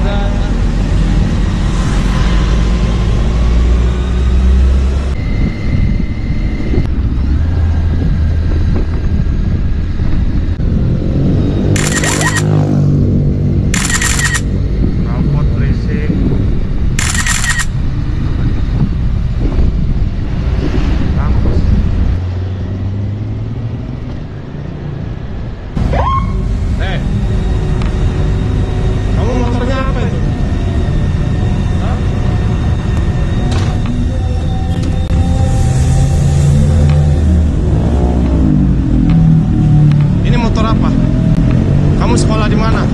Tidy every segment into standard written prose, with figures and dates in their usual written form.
Sekolah di mana?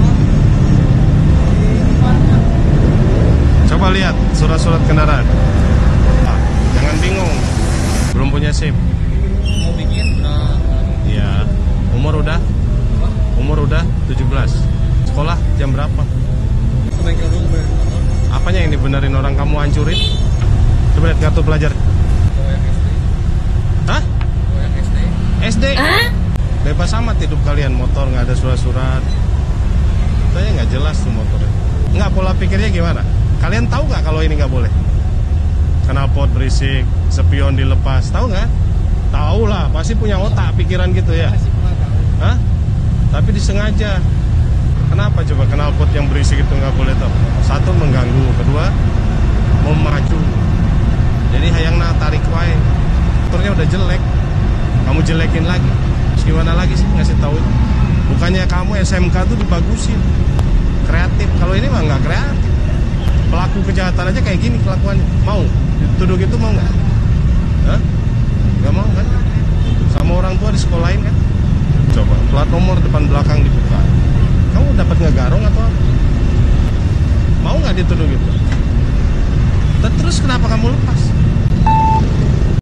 Coba lihat surat-surat kendaraan. Jangan bingung. Belum punya SIM. Mau bikin udah. Iya. Umur udah? Umur udah 17. Sekolah jam berapa? Ke bengkel dulu bayar motor. Apanya yang dibenerin orang kamu hancurin? Coba lihat kartu pelajar. Bawa yang SD. Hah? Bawa yang SD. SD? Bebas amat hidup kalian, motor nggak ada surat-surat. Kayaknya nggak jelas tuh motornya. Nggak, pola pikirnya gimana? Kalian tahu nggak kalau ini nggak boleh? Knalpot berisik, spion dilepas, tahu nggak? Tahu lah, pasti punya otak pikiran gitu ya. Masih pernah tahu. Hah? Tapi disengaja. Kenapa coba knalpot yang berisik itu nggak boleh tahu? Satu, mengganggu. Kedua, memacu. Jadi hayang tarik wae. Motornya udah jelek, kamu jelekin lagi. Gimana lagi sih ngasih tahu? Bukannya kamu SMK tuh dibagusin, kreatif. Kalau ini mah nggak kreatif. Pelaku kejahatan aja kayak gini kelakuannya. Mau dituduh gitu, mau nggak? Hah? Nggak mau kan? Sama orang tua disekolahin kan? Coba plat nomor depan belakang dibuka. Kamu dapat ngegarong atau apa? Mau nggak dituduh gitu? Terus kenapa kamu lepas?